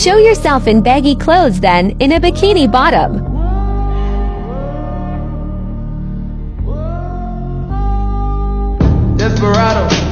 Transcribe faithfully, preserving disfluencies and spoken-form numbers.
Show yourself in baggy clothes then, in a bikini bottom. Desperado.